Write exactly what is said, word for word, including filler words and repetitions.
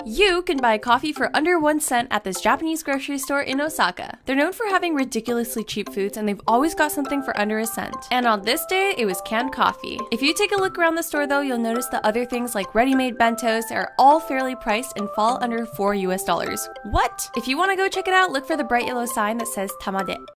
You can buy coffee for under one cent at this Japanese grocery store in Osaka. They're known for having ridiculously cheap foods, and they've always got something for under a cent. And on this day, it was canned coffee. If you take a look around the store though, you'll notice that other things like ready-made bentos are all fairly priced and fall under four U S dollars. What? If you want to go check it out, look for the bright yellow sign that says Tamade.